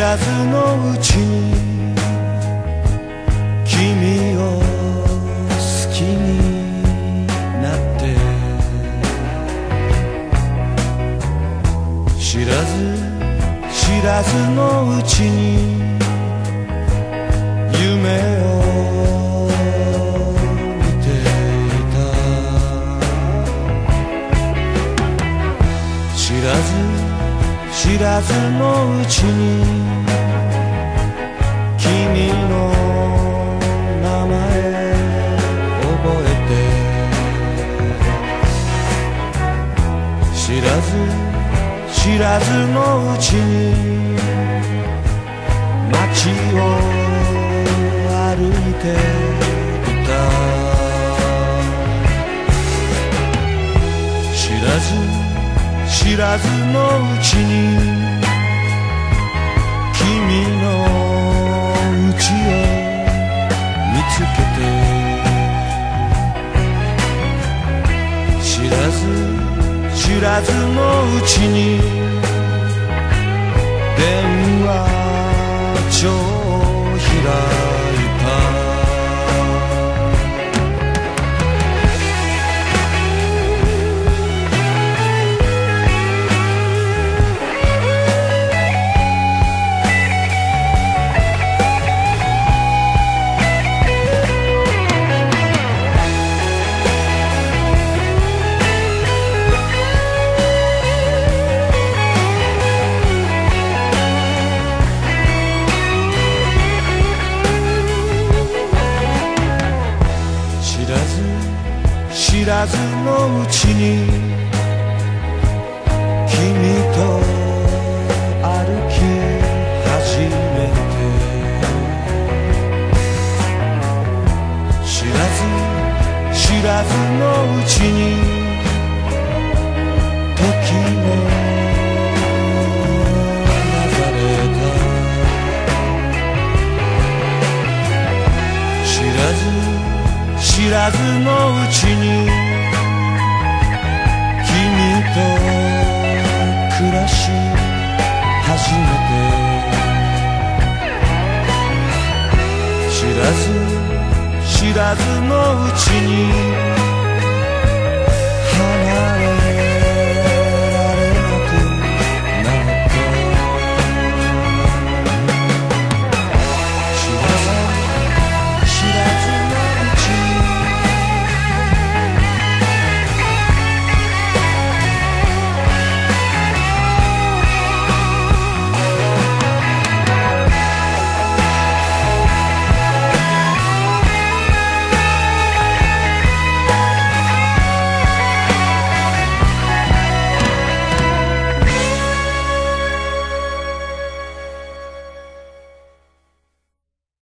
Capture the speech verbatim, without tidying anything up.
らずのうちに君を好きになって知らず知らずのうちに夢を見ていた知らず知らずのうちに君の名前覚えて知らず知らずのうちに街を歩いていた知らず知らずのうちに君の家を見つけて知らず知らずのうちに電話帳を開いた知らずのうちに君と歩き始めて知らず知らずのうち